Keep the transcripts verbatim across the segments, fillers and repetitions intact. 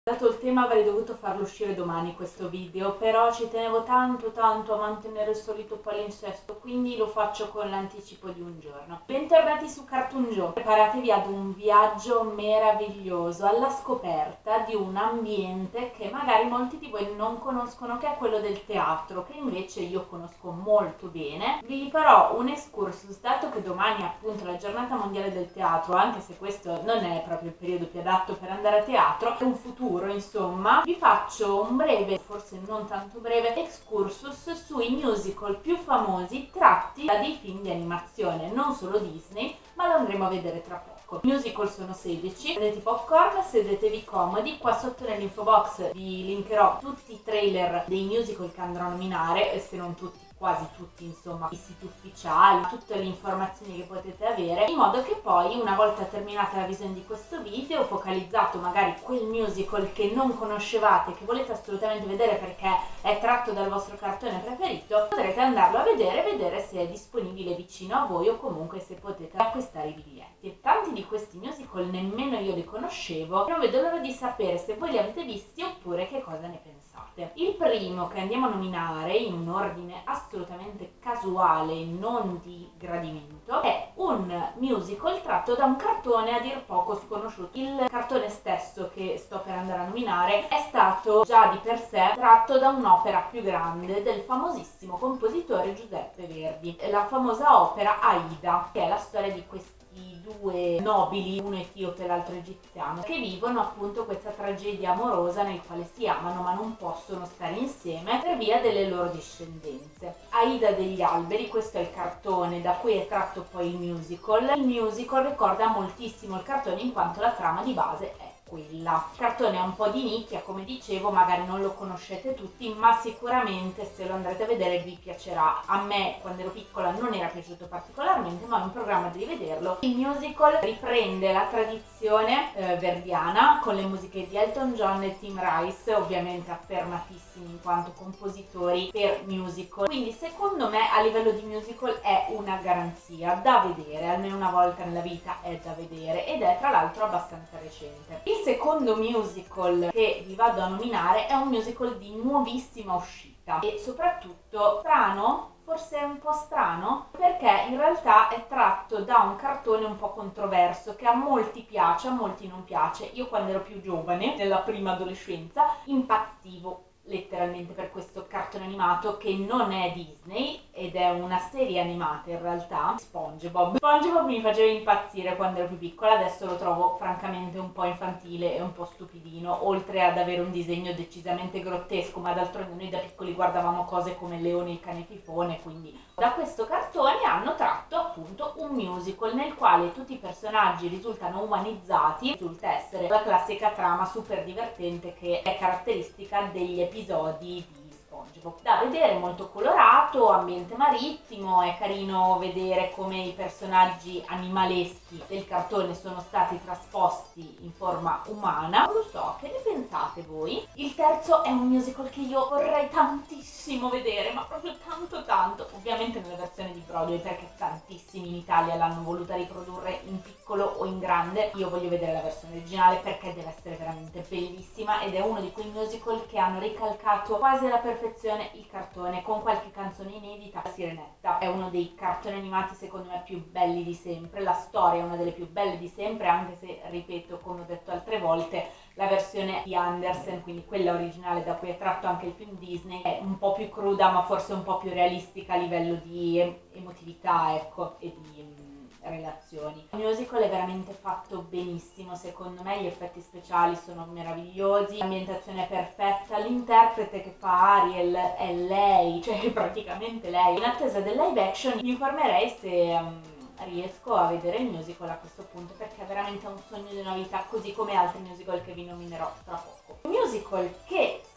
Dato il tema avrei dovuto farlo uscire domani questo video, però ci tenevo tanto tanto a mantenere il solito palinsesto, quindi lo faccio con l'anticipo di un giorno. Bentornati su Cartoon Joe, preparatevi ad un viaggio meraviglioso alla scoperta di un ambiente che magari molti di voi non conoscono, che è quello del teatro, che invece io conosco molto bene. Vi farò un excursus, dato che domani è appunto la giornata mondiale del teatro, anche se questo non è proprio il periodo più adatto per andare a teatro, è un futuro. Insomma, vi faccio un breve, forse non tanto breve, excursus sui musical più famosi tratti da dei film di animazione, non solo Disney, ma lo andremo a vedere tra poco. I musical sono sedici, prendete i popcorn, sedetevi comodi, qua sotto nell'info box vi linkerò tutti i trailer dei musical che andrò a nominare, se non tutti, quasi tutti, insomma, i siti ufficiali, tutte le informazioni che potete avere, in modo che poi, una volta terminata la visione di questo video, focalizzato magari quel musical che non conoscevate, che volete assolutamente vedere perché è tratto dal vostro cartone preferito, potrete andarlo a vedere e vedere se è disponibile vicino a voi o comunque se potete acquistare i biglietti. E tanti di questi musical nemmeno io li conoscevo, non vedo l'ora di sapere se voi li avete visti oppure che cosa ne pensate. Il primo che andiamo a nominare, in un ordine assolutamente casuale e non di gradimento, è un musical tratto da un cartone a dir poco sconosciuto. Il cartone stesso che sto per andare a nominare è stato già di per sé tratto da un'opera più grande del famosissimo compositore Giuseppe Verdi, la famosa opera Aida, che è la storia di questi i due nobili, uno etiope e l'altro egiziano, che vivono appunto questa tragedia amorosa nel quale si amano ma non possono stare insieme per via delle loro discendenze. Aida degli alberi, questo è il cartone da cui è tratto poi il musical. Il musical ricorda moltissimo il cartone in quanto la trama di base è quella. Il cartone è un po' di nicchia, come dicevo, magari non lo conoscete tutti, ma sicuramente se lo andrete a vedere vi piacerà. A me quando ero piccola non era piaciuto particolarmente, ma ho in programma di rivederlo. Il musical riprende la tradizione eh, verdiana con le musiche di Elton John e Tim Rice, ovviamente affermatissimi in quanto compositori per musical, quindi secondo me a livello di musical è una garanzia da vedere, almeno una volta nella vita è da vedere, ed è tra l'altro abbastanza recente. Il secondo musical che vi vado a nominare è un musical di nuovissima uscita e soprattutto strano, forse un po' strano, perché in realtà è tratto da un cartone un po' controverso che a molti piace, a molti non piace. Io quando ero più giovane, nella prima adolescenza, impazzivo letteralmente per questo cartone animato che non è Disney ed è una serie animata in realtà, SpongeBob. SpongeBob mi faceva impazzire quando ero più piccola, adesso lo trovo francamente un po' infantile e un po' stupidino, oltre ad avere un disegno decisamente grottesco, ma d'altronde noi da piccoli guardavamo cose come il leone e il cane fifone, quindi da questo cartone hanno tratto appunto un musical nel quale tutti i personaggi risultano umanizzati, risulta essere la classica trama super divertente che è caratteristica degli episodi di SpongeBob. Da vedere, molto colorato, ambiente marittimo, è carino vedere come i personaggi animaleschi del cartone sono stati trasposti in forma umana. Non lo so, che ne pensate voi? Il terzo è un musical che io vorrei tantissimo vedere, ma proprio tanto tanto, ovviamente nella versione di Broadway perché tantissimi in Italia l'hanno voluta riprodurre in piccolo o in grande. Io voglio vedere la versione originale perché deve essere veramente bellissima ed è uno di quei musical che hanno ricalcato quasi alla perfezione il cartone con qualche canzone inedita. La Sirenetta è uno dei cartoni animati secondo me più belli di sempre, la storia è una delle più belle di sempre, anche se, ripeto, come ho detto altre volte, la versione di Andersen, quindi quella originale da cui è tratto anche il film Disney, è un po' più cruda ma forse un po' più realistica a livello di emotività, ecco, e di relazioni. Il musical è veramente fatto benissimo, secondo me gli effetti speciali sono meravigliosi, l'ambientazione è perfetta, l'interprete che fa Ariel è lei, cioè è praticamente lei. In attesa del live action mi informerei se um, riesco a vedere il musical a questo punto, perché è veramente un sogno di una vita, così come altri musical che vi nominerò tra poco. Un musical che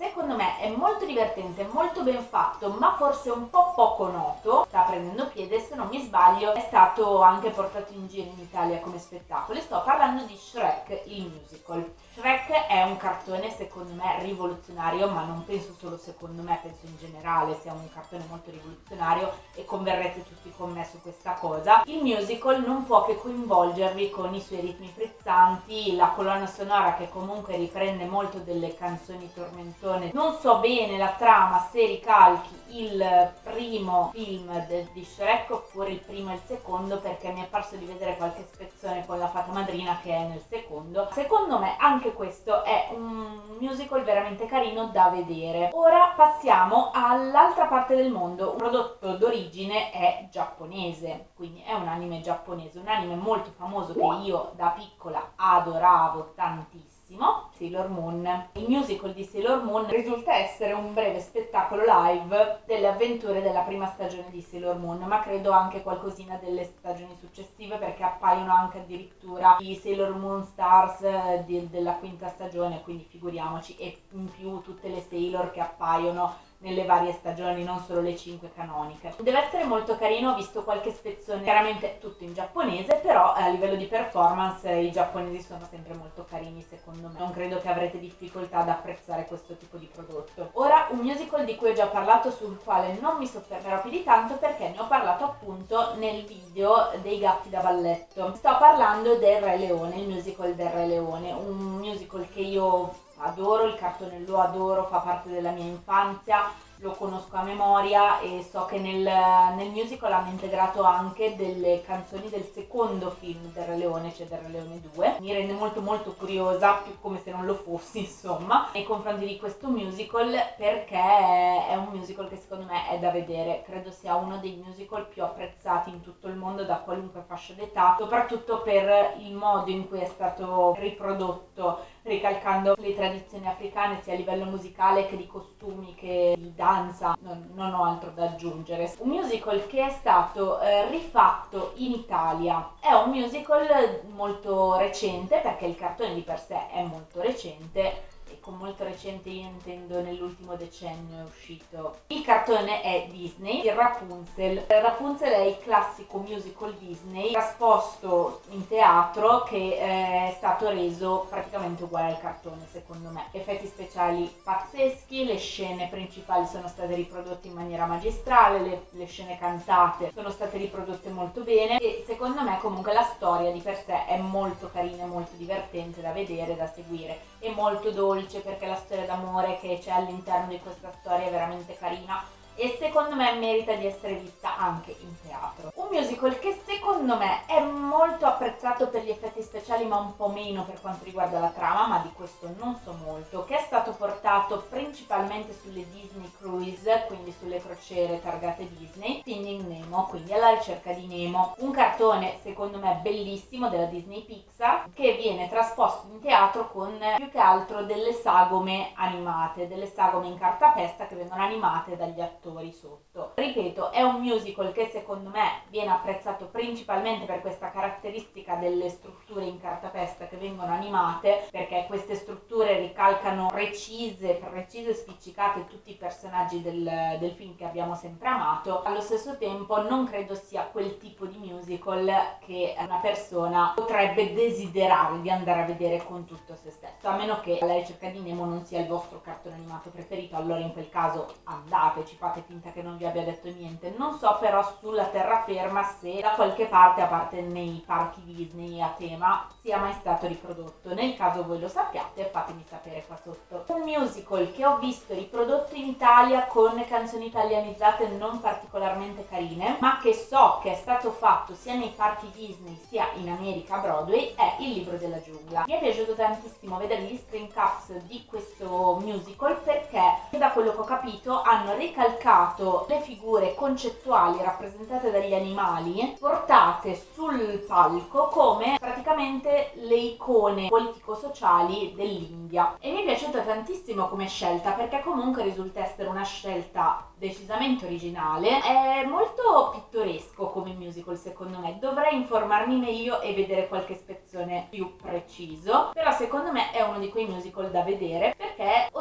secondo me è molto divertente, molto ben fatto, ma forse un po' poco noto, sta prendendo piede, se non mi sbaglio è stato anche portato in giro in Italia come spettacolo. Sto parlando di Shrek il musical. Shrek è un cartone secondo me rivoluzionario, ma non penso solo secondo me, penso in generale sia un cartone molto rivoluzionario e converrete tutti con me su questa cosa. Il musical non può che coinvolgervi con i suoi ritmi frizzanti, la colonna sonora che comunque riprende molto delle canzoni tormentone. Non so bene la trama se ricalchi il primo film de- di Shrek oppure il primo e il secondo, perché mi è parso di vedere qualche spezzone con la fata madrina che è nel secondo. Secondo me anche questo è un musical veramente carino da vedere. Ora passiamo all'altra parte del mondo. Un prodotto d'origine è giapponese, quindi è un anime giapponese, un anime molto famoso che io da piccola adoravo tantissimo, Sailor Moon. Il musical di Sailor Moon risulta essere un breve spettacolo live delle avventure della prima stagione di Sailor Moon, ma credo anche qualcosina delle stagioni successive, perché appaiono anche addirittura i Sailor Moon Stars di, della quinta stagione, quindi figuriamoci, e in più tutte le Sailor che appaiono nelle varie stagioni, non solo le cinque canoniche. Deve essere molto carino, ho visto qualche spezzone, chiaramente tutto in giapponese, però a livello di performance i giapponesi sono sempre molto carini secondo me. Non credo che avrete difficoltà ad apprezzare questo tipo di prodotto. Ora un musical di cui ho già parlato, sul quale non mi soffermerò più di tanto perché ne ho parlato appunto nel video dei gatti da balletto. Sto parlando del Re Leone, il musical del Re Leone, un musical che io adoro, il cartone lo adoro, fa parte della mia infanzia, lo conosco a memoria e so che nel, nel musical hanno integrato anche delle canzoni del secondo film del Re Leone, cioè del Re Leone due. Mi rende molto molto curiosa, più come se non lo fossi insomma, nei confronti di questo musical, perché è un musical che secondo me è da vedere. Credo sia uno dei musical più apprezzati in tutto il mondo da qualunque fascia d'età, soprattutto per il modo in cui è stato riprodotto, ricalcando le tradizioni africane sia a livello musicale che di costumi che di danza. Non, non ho altro da aggiungere. Un musical che è stato eh, rifatto in Italia, è un musical molto recente, perché il cartone di per sé è molto recente, e con molto recente io intendo nell'ultimo decennio è uscito. Il cartone è Disney, il Rapunzel. Rapunzel è il classico musical Disney trasposto in teatro, che è stato reso praticamente uguale al cartone secondo me. Effetti speciali pazzeschi, le scene principali sono state riprodotte in maniera magistrale, le, le scene cantate sono state riprodotte molto bene e secondo me comunque la storia di per sé è molto carina, molto divertente da vedere, da seguire, è molto dolce perché la storia d'amore che c'è all'interno di questa storia è veramente carina e secondo me merita di essere vista anche in teatro. Un musical che secondo me è molto apprezzato per gli effetti speciali, ma un po' meno per quanto riguarda la trama, ma di questo non so molto, che è stato portato principalmente sulle Disney Cruise, quindi sulle crociere targate Disney, Finding Nemo, quindi alla ricerca di Nemo. Un cartone secondo me bellissimo della Disney Pixar, che viene trasposto in teatro con più che altro delle sagome animate, delle sagome in cartapesta che vengono animate dagli attori sotto. Ripeto, è un musical che secondo me viene apprezzato principalmente per questa caratteristica delle strutture in cartapesta che vengono animate, perché queste strutture ricalcano precise, precise spiccicate tutti i personaggi del, del film che abbiamo sempre amato. Allo stesso tempo non credo sia quel tipo di musical che una persona potrebbe desiderare di andare a vedere con tutto se stesso, a meno che La ricerca di Nemo non sia il vostro cartone animato preferito. Allora in quel caso andate, ci fate finta che non vi abbia detto niente. Non so però sulla terraferma se da qualche parte, a parte nei parchi Disney a tema, sia mai stato riprodotto. Nel caso voi lo sappiate fatemi sapere qua sotto. Un musical che ho visto riprodotto in Italia con canzoni italianizzate non particolarmente carine, ma che so che è stato fatto sia nei parchi Disney sia in America a Broadway, è Il libro della giungla. Mi è piaciuto tantissimo vedere gli screen caps di questo musical, perché da quello che ho capito hanno ricalcato le figure concettuali rappresentate dagli animali portate sul palco come praticamente le icone politico-sociali dell'India, e mi è piaciuta tantissimo come scelta, perché comunque risulta essere una scelta decisamente originale. È molto pittoresco come musical secondo me, dovrei informarmi meglio e vedere qualche spezzone più preciso, però secondo me è uno di quei musical da vedere perché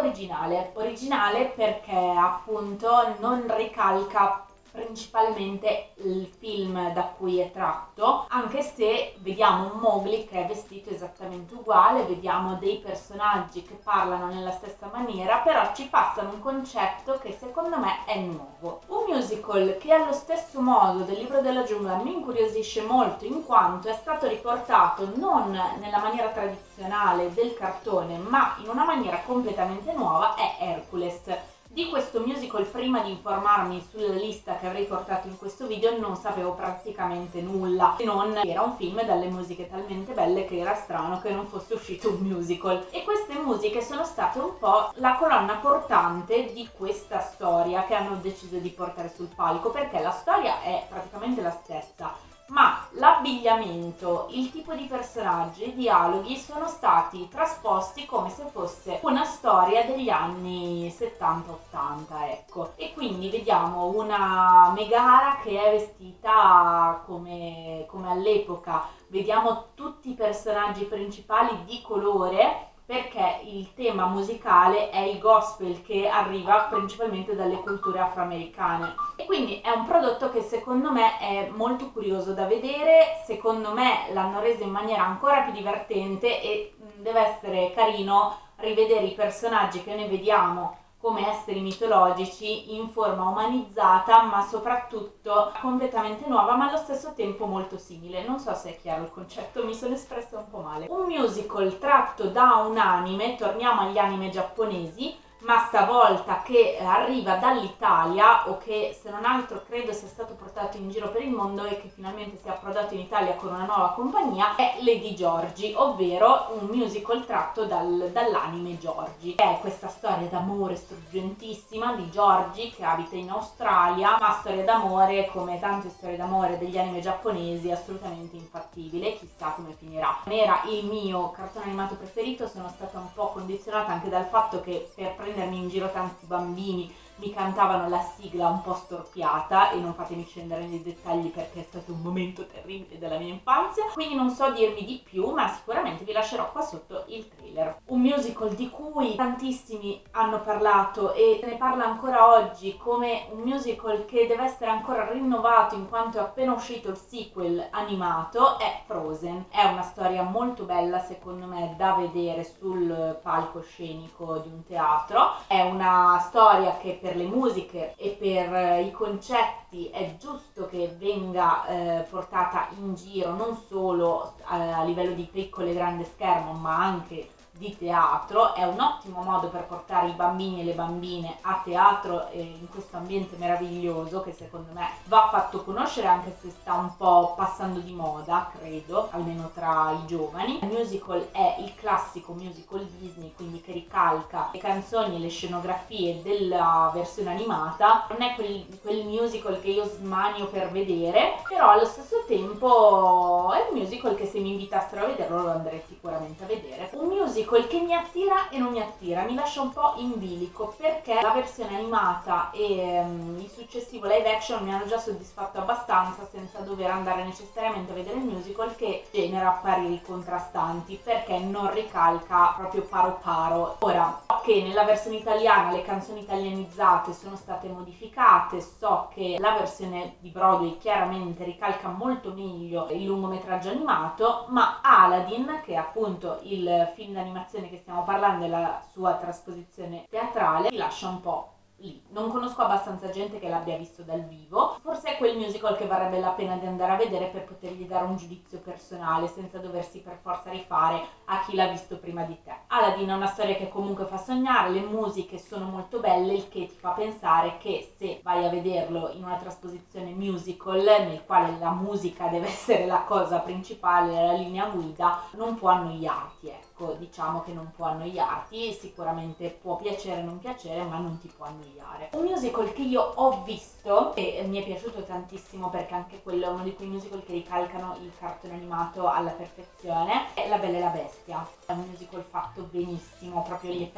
originale. Originale perché appunto non ricalca principalmente il film da cui è tratto, anche se vediamo un Mowgli che è vestito esattamente uguale, vediamo dei personaggi che parlano nella stessa maniera, però ci passano un concetto che secondo me è nuovo. Un musical che allo stesso modo del Libro della giungla mi incuriosisce molto in quanto è stato riportato non nella maniera tradizionale del cartone ma in una maniera completamente nuova è Hercules. Di questo musical, prima di informarmi sulla lista che avrei portato in questo video, non sapevo praticamente nulla, se non era un film dalle musiche talmente belle che era strano che non fosse uscito un musical. E queste musiche sono state un po' la colonna portante di questa storia che hanno deciso di portare sul palco, perché la storia è praticamente la stessa, ma l'abbigliamento, il tipo di personaggi, i dialoghi sono stati trasposti come se fosse una storia degli anni settanta ottanta, ecco. E quindi vediamo una Megara che è vestita come, come all'epoca, vediamo tutti i personaggi principali di colore, perché il tema musicale è il gospel che arriva principalmente dalle culture afroamericane. E quindi è un prodotto che secondo me è molto curioso da vedere, secondo me l'hanno reso in maniera ancora più divertente e deve essere carino rivedere i personaggi che noi vediamo come esseri mitologici in forma umanizzata, ma soprattutto completamente nuova, ma allo stesso tempo molto simile. Non so se è chiaro il concetto, mi sono espressa un po' male. Un musical tratto da un anime, torniamo agli anime giapponesi, ma stavolta che arriva dall'Italia, o che se non altro credo sia stato portato in giro per il mondo e che finalmente sia approdato in Italia con una nuova compagnia, è Lady Georgie, ovvero un musical tratto dal, dall'anime Georgie. È questa storia d'amore struggentissima di Georgie che abita in Australia, ma storia d'amore, come tante storie d'amore degli anime giapponesi, assolutamente infattibile, chissà come finirà. Non era il mio cartone animato preferito, sono stata un po' condizionata anche dal fatto che per prendere in giro tanti bambini mi cantavano la sigla un po' storpiata, e non fatemi scendere nei dettagli perché è stato un momento terribile della mia infanzia, quindi non so dirvi di più, ma sicuramente vi lascerò qua sotto il trailer. Un musical di cui tantissimi hanno parlato e se ne parla ancora oggi come un musical che deve essere ancora rinnovato in quanto è appena uscito il sequel animato, è Frozen. È una storia molto bella secondo me da vedere sul palcoscenico di un teatro, è una storia che per le musiche e per eh, i concetti è giusto che venga eh, portata in giro non solo a, a livello di piccolo e grande schermo, ma anche di teatro. È un ottimo modo per portare i bambini e le bambine a teatro e in questo ambiente meraviglioso che secondo me va fatto conoscere, anche se sta un po' passando di moda, credo, almeno tra i giovani. Il musical è il classico musical Disney, quindi che ricalca le canzoni e le scenografie della versione animata. Non è quel, quel musical che io smanio per vedere, però allo stesso tempo è un musical che se mi invitassero a vederlo lo andrei sicuramente a vedere. Un musical che mi attira e non mi attira, mi lascia un po' in bilico, perché la versione animata e um, il successivo live action mi hanno già soddisfatto abbastanza senza dover andare necessariamente a vedere il musical, che genera pareri contrastanti perché non ricalca proprio paro paro. Ora, so che nella versione italiana le canzoni italianizzate sono state modificate, so che la versione di Broadway chiaramente ricalca molto meglio il lungometraggio animato, ma Aladdin, che è appunto il film d'animazione che stiamo parlando e la sua trasposizione teatrale, mi lascia un po' lì. Non conosco abbastanza gente che l'abbia visto dal vivo, forse è quel musical che varrebbe la pena di andare a vedere per potergli dare un giudizio personale senza doversi per forza rifare a chi l'ha visto prima di te. Aladdin è una storia che comunque fa sognare, le musiche sono molto belle, il che ti fa pensare che se vai a vederlo in una trasposizione musical nel quale la musica deve essere la cosa principale, la linea guida, non può annoiarti, ecco. Diciamo che non può annoiarti, sicuramente può piacere o non piacere, ma non ti può annoiare. Un musical che io ho visto e mi è piaciuto tantissimo, perché anche quello è uno di quei musical che ricalcano il cartone animato alla perfezione, è La Bella e la Bestia. È un musical fatto benissimo, proprio gli effetti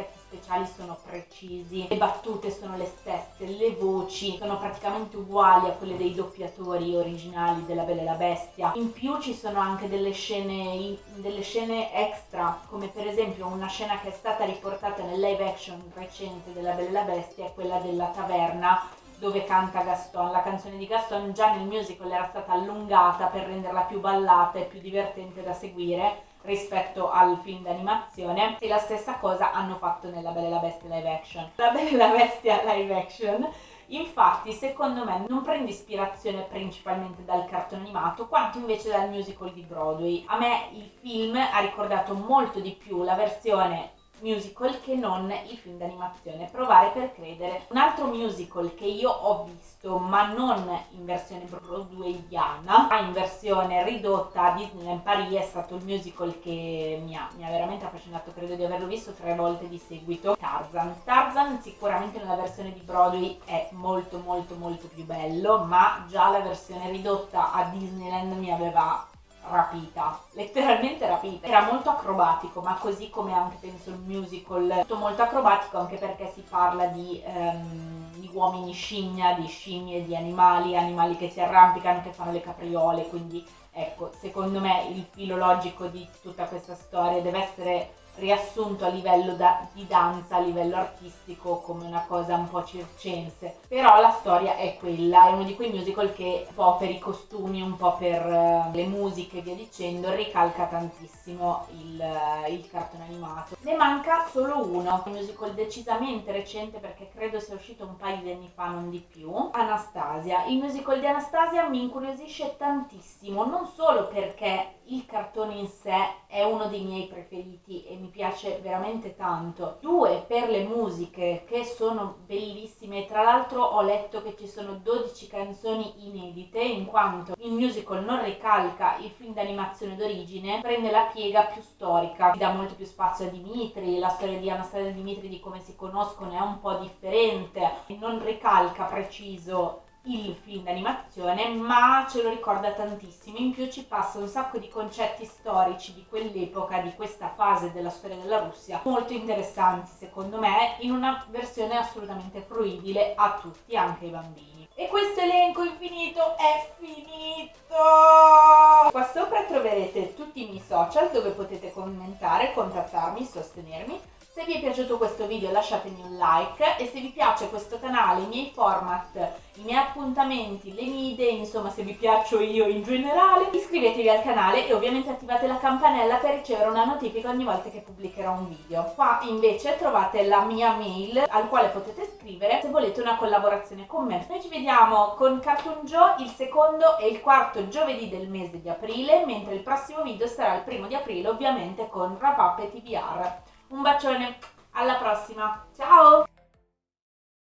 sociali sono precisi, le battute sono le stesse, le voci sono praticamente uguali a quelle dei doppiatori originali della Bella e la Bestia. In più ci sono anche delle scene, delle scene extra, come per esempio una scena che è stata riportata nel live action recente della Bella e la Bestia, è quella della taverna dove canta Gaston. La canzone di Gaston già nel musical era stata allungata per renderla più ballata e più divertente da seguire rispetto al film d'animazione, e la stessa cosa hanno fatto nella Bella e la Bestia live action. La Bella e la Bestia live action infatti secondo me non prende ispirazione principalmente dal cartone animato quanto invece dal musical di Broadway. A me il film ha ricordato molto di più la versione musical che non il film d'animazione. Provare per credere. Un altro musical che io ho visto ma non in versione broadwayana ma in versione ridotta a Disneyland Paris è stato il musical che mi ha, mi ha veramente affascinato, credo di averlo visto tre volte di seguito, Tarzan. Tarzan sicuramente nella versione di Broadway è molto molto molto più bello, ma già la versione ridotta a Disneyland mi aveva rapita, letteralmente rapita. Era molto acrobatico, ma così come anche penso il musical, tutto molto acrobatico, anche perché si parla di, um, di uomini scimmia, di scimmie, di animali, animali che si arrampicano, che fanno le capriole, quindi ecco, secondo me il filo logico di tutta questa storia deve essere riassunto a livello da, di danza, a livello artistico, come una cosa un po' circense, però la storia è quella, è uno di quei musical che un po' per i costumi, un po' per uh, le musiche e via dicendo ricalca tantissimo il, uh, il cartone animato. Ne manca solo uno, un musical decisamente recente perché credo sia uscito un paio di anni fa, non di più, Anastasia. Il musical di Anastasia mi incuriosisce tantissimo, non solo perché il cartone in sé è uno dei miei preferiti e mi piace veramente tanto, due per le musiche che sono bellissime. Tra l'altro ho letto che ci sono dodici canzoni inedite, in quanto il musical non ricalca il film d'animazione d'origine, prende la piega più storica, si dà molto più spazio a Dimitri, la storia di Anastasia e Dimitri, di come si conoscono, è un po' differente, non ricalca preciso il film d'animazione, ma ce lo ricorda tantissimo. In più ci passa un sacco di concetti storici di quell'epoca, di questa fase della storia della Russia, molto interessanti secondo me, in una versione assolutamente fruibile a tutti, anche ai bambini. E questo elenco infinito è finito! Qua sopra troverete tutti i miei social dove potete commentare, contattarmi, sostenermi. Se vi è piaciuto questo video lasciatemi un like, e se vi piace questo canale, i miei format, i miei appuntamenti, le mie idee, insomma se vi piaccio io in generale, iscrivetevi al canale e ovviamente attivate la campanella per ricevere una notifica ogni volta che pubblicherò un video. Qua invece trovate la mia mail al quale potete scrivere se volete una collaborazione con me. Noi ci vediamo con Cartoon Joe il secondo e il quarto giovedì del mese di aprile, mentre il prossimo video sarà il primo di aprile ovviamente con Wrap Up e T B R. Un bacione, alla prossima, ciao!